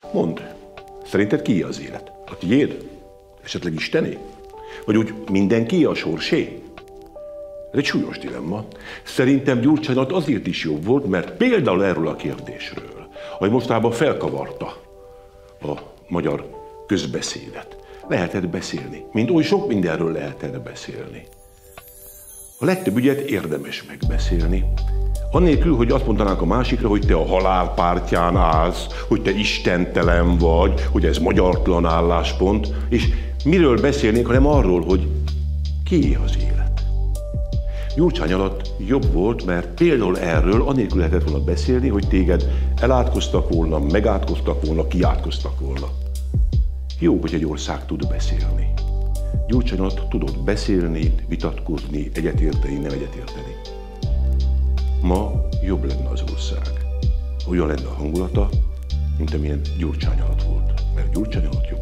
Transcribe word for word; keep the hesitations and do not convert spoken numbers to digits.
Mondd, szerinted kié az élet? A tiéd? Esetleg Istené? Vagy úgy mindenki a sorsé? Ez egy súlyos dilemma. Szerintem Gyurcsány alatt azért is jobb volt, mert például erről a kérdésről, hogy mostában felkavarta a magyar közbeszédet. Lehetett beszélni, mint oly sok mindenről lehetett beszélni. A legtöbb ügyet érdemes megbeszélni. Annélkül, hogy azt mondanánk a másikra, hogy te a halál pártján állsz, hogy te istentelen vagy, hogy ez magyartlan álláspont, és miről beszélnénk, hanem arról, hogy kié az élet. Gyurcsány alatt jobb volt, mert például erről annélkül lehetett volna beszélni, hogy téged elátkoztak volna, megátkoztak volna, kiátkoztak volna. Jó, hogy egy ország tud beszélni. Gyurcsány alatt tudott beszélni, vitatkozni, egyetérteni, nem egyetérteni. Ma jobb lenne az ország. Olyan lenne a hangulata, mint amilyen Gyurcsány alatt volt. Mert Gyurcsány alatt jobb.